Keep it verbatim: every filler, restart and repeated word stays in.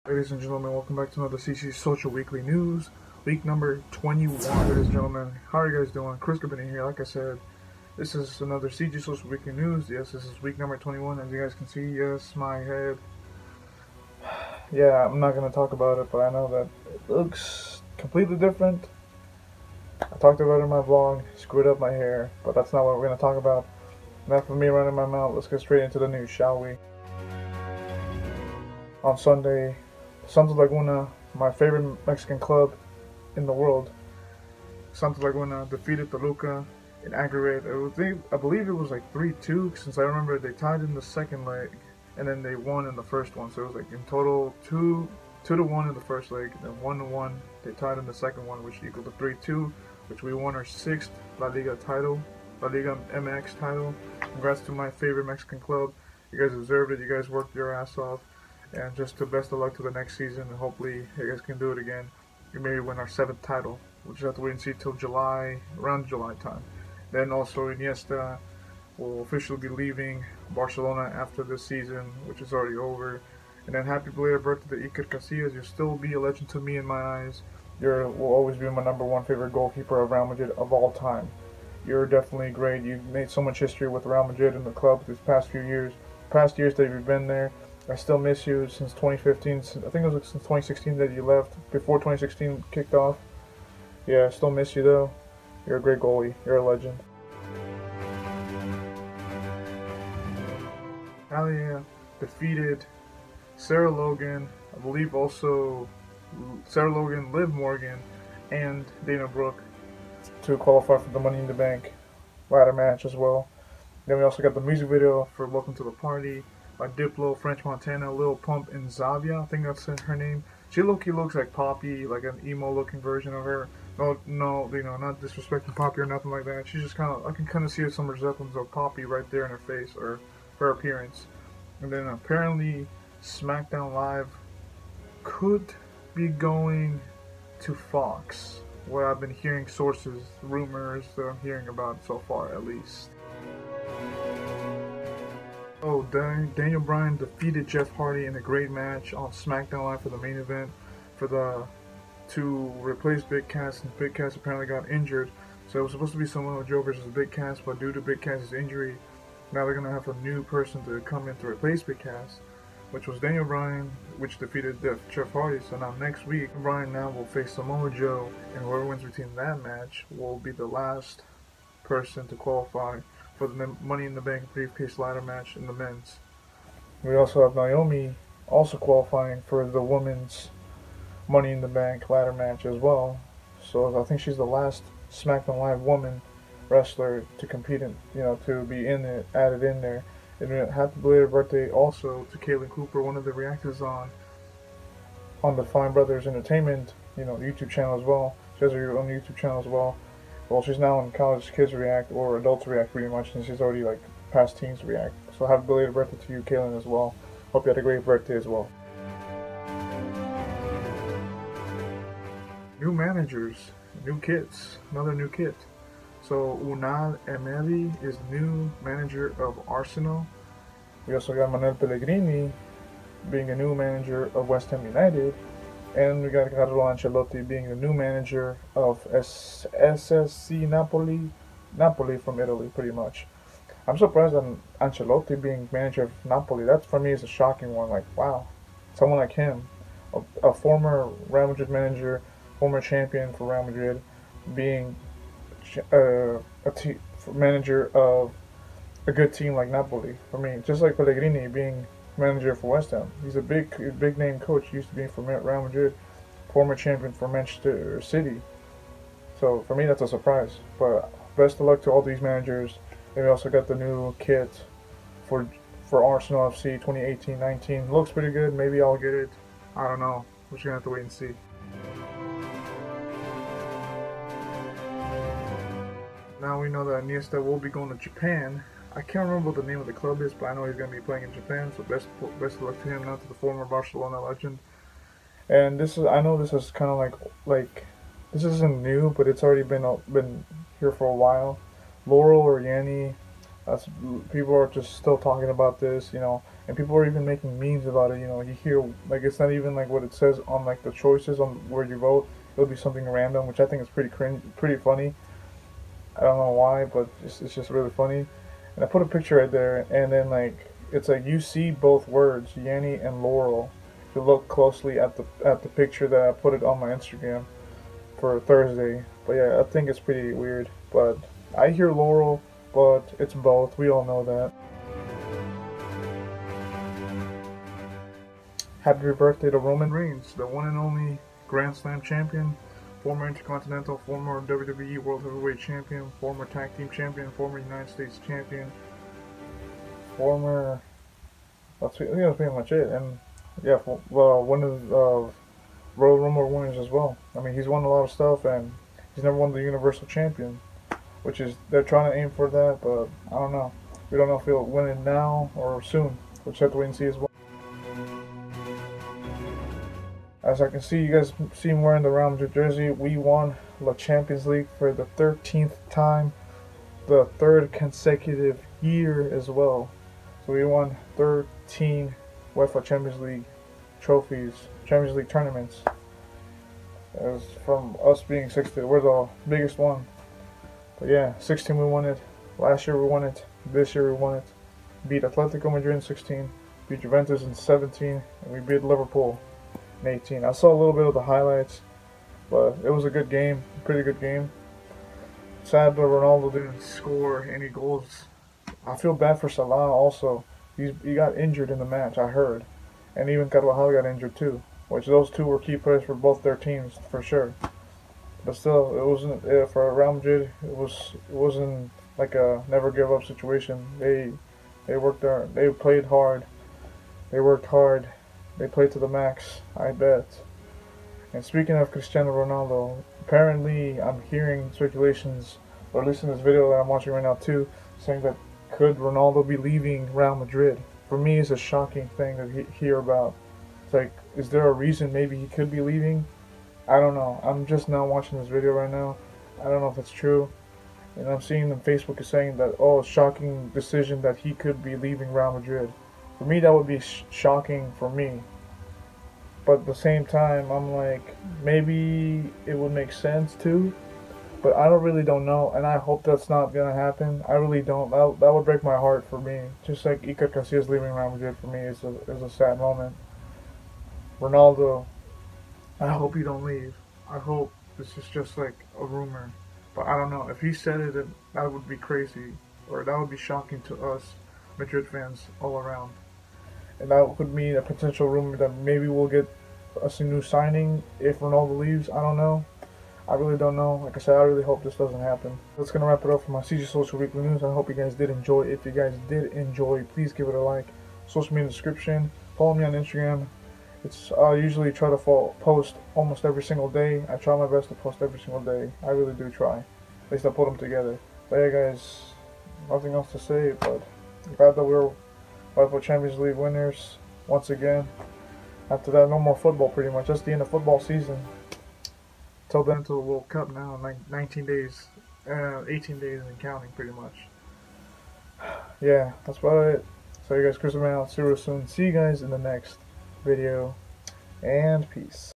Ladies and gentlemen, welcome back to another C C Social Weekly News, week number twenty-one. Ladies and gentlemen, how are you guys doing? Chris Griffin here. Like I said, this is another C G Social Weekly News. Yes, this is week number twenty-one. As you guys can see, yes, my head. Yeah, I'm not going to talk about it, but I know that it looks completely different. I talked about it in my vlog, screwed up my hair, but that's not what we're going to talk about. Enough of me running my mouth. Let's get straight into the news, shall we? On Sunday, Santos Laguna, my favorite Mexican club in the world, Santos Laguna defeated Toluca in aggregate. I, would think, I believe it was like three two, since I remember they tied in the second leg, and then they won in the first one. So it was like in total two two to one in the first leg, and then one to one they tied in the second one, which equaled to three two, which we won our sixth La Liga title, La Liga M X title. Congrats to my favorite Mexican club. You guys deserved it. You guys worked your ass off. And just to best of luck to the next season, and hopefully you guys can do it again. You maybe win our seventh title. We'll just have to wait and see till July, around July time. Then also Iniesta will officially be leaving Barcelona after this season, which is already over. And then happy belated birthday to Iker Casillas. You'll still be a legend to me in my eyes. You will always be my number one favorite goalkeeper of Real Madrid of all time. You're definitely great. You've made so much history with Real Madrid and the club these past few years. Past years that you've been there. I still miss you since twenty fifteen. I think it was since twenty sixteen that you left, before twenty sixteen kicked off. Yeah, I still miss you though. You're a great goalie. You're a legend. Alia defeated Sarah Logan, I believe also Sarah Logan, Liv Morgan, and Dana Brooke to qualify for the Money in the Bank ladder match as well. Then we also got the music video for Welcome to the Party by Diplo, French Montana, Lil Pump, and Zavia. I think that's her name. She low-key looks like Poppy, like an emo-looking version of her. No, no, you know, not disrespecting Poppy or nothing like that. She's just kind of, I can kind of see some resemblance of Poppy right there in her face, or her appearance. And then apparently, SmackDown Live could be going to Fox, what I've been hearing, sources, rumors that I'm hearing about so far, at least. Oh, Daniel Bryan defeated Jeff Hardy in a great match on SmackDown Live for the main event for the to replace Big Cass, and Big Cass apparently got injured. So it was supposed to be Samoa Joe versus Big Cass, but due to Big Cass's injury, now they're gonna have a new person to come in to replace Big Cass, which was Daniel Bryan, which defeated Jeff Hardy. So now next week, Bryan now will face Samoa Joe, and whoever wins between that match will be the last person to qualify for the Money in the Bank briefcase ladder match in the men's. We also have Naomi also qualifying for the women's Money in the Bank ladder match as well. So I think she's the last SmackDown Live woman wrestler to compete in, you know, to be in it, added in there. And happy belated birthday also to Caitlin Cooper, one of the reactors on on the Fine Brothers Entertainment, you know, YouTube channel as well. She has her own YouTube channel as well. Well, she's now in College Kids React, or Adults React pretty much, and she's already like past Teens React. So happy belated birthday to you, Kaylin, as well. Hope you had a great birthday as well. New managers, new kits, another new kit. So Unai Emery is new manager of Arsenal. We also got Manuel Pellegrini being a new manager of West Ham United. And we got Carlo Ancelotti being the new manager of S S C Napoli, Napoli from Italy, pretty much. I'm surprised at Ancelotti being manager of Napoli. That for me is a shocking one. Like, wow, someone like him, a, a former Real Madrid manager, former champion for Real Madrid, being uh, a te manager of a good team like Napoli. For me, just like Pellegrini being manager for West Ham. He's a big, big name coach. He used to be for Real Madrid, former champion for Manchester City. So for me, that's a surprise. But best of luck to all these managers. And we also got the new kit for for Arsenal F C twenty eighteen nineteen. Looks pretty good. Maybe I'll get it. I don't know. We're just gonna have to wait and see. Now we know that Iniesta will be going to Japan. I can't remember what the name of the club is, but I know he's going to be playing in Japan, so best best of luck to him, not to the former Barcelona legend. And this is, I know this is kind of like, like, this isn't new, but it's already been been here for a while. Laurel or Yanni, that's, people are just still talking about this, you know. and people are even making memes about it. You know, you hear like it's not even like what it says on like the choices on where you vote. It'll be something random, which I think is pretty cringe, pretty funny. I don't know why, but it's, it's just really funny. And I put a picture right there, and then like it's like you see both words, Yanny and Laurel. If you look closely at the at the picture that I put it on my Instagram for Thursday. But yeah, I think it's pretty weird. But I hear Laurel, but it's both. We all know that. Happy birthday to Roman Reigns, the one and only Grand Slam champion, former Intercontinental, former W W E World Heavyweight Champion, former Tag Team Champion, former United States Champion, former. That's, I think that's pretty much it. And yeah, for, well, one of the uh, Royal Rumble winners as well. I mean, he's won a lot of stuff, and he's never won the Universal Champion, which is they're trying to aim for that, but I don't know. We don't know if he'll win it now or soon. We'll just have to wait and see as well. As I can see, you guys see him wearing the Real Madrid jersey. We won the Champions League for the thirteenth time, the third consecutive year as well. So we won thirteen UEFA Champions League trophies, Champions League tournaments. As from us being sixteen, we're the biggest one. But yeah, sixteen we won it. Last year we won it. This year we won it. Beat Atletico Madrid in sixteen. Beat Juventus in seventeen, and we beat Liverpool in eighteen. I saw a little bit of the highlights, but it was a good game, a pretty good game. Sad that Ronaldo didn't score any goals. I feel bad for Salah also. He's, he got injured in the match, I heard. And even Carvajal got injured too, which those two were key players for both their teams, for sure. But still, it wasn't, uh, for Real Madrid, it, was, it wasn't like a never give up situation. They, they worked hard, they played hard, they worked hard. They played to the max, I bet. And speaking of Cristiano Ronaldo, apparently I'm hearing circulations, or at least in this video that I'm watching right now too, saying that could Ronaldo be leaving Real Madrid? For me, it's a shocking thing to he hear about. It's like, is there a reason maybe he could be leaving? I don't know. I'm just now watching this video right now. I don't know if it's true. And I'm seeing on Facebook is saying that, oh, shocking decision that he could be leaving Real Madrid. For me, that would be sh shocking for me. But at the same time, I'm like, maybe it would make sense too. But I don't really don't know, and I hope that's not gonna happen. I really don't. That, that would break my heart for me. Just like Iker Casillas leaving Real Madrid for me is a is a sad moment. Ronaldo, I hope you don't leave. I hope this is just like a rumor. But I don't know. If he said it, that would be crazy, or that would be shocking to us Madrid fans all around. And that would mean a potential rumor that maybe we'll get us a new signing if Ronaldo leaves. I don't know. I really don't know. Like I said, I really hope this doesn't happen. That's going to wrap it up for my C G Social Weekly News. I hope you guys did enjoy. If you guys did enjoy, please give it a like. Social media description. Follow me on Instagram. It's I usually try to follow, post almost every single day. I try my best to post every single day. I really do try. At least I put them together. But yeah, guys, nothing else to say. But glad that we're UEFA Champions League winners once again. After that, no more football pretty much. That's the end of football season. Till then, to the World Cup now, nineteen days, uh, eighteen days and counting pretty much. Yeah, that's about it. So you guys, Chris, man, I'll see you soon. See you guys in the next video, and peace.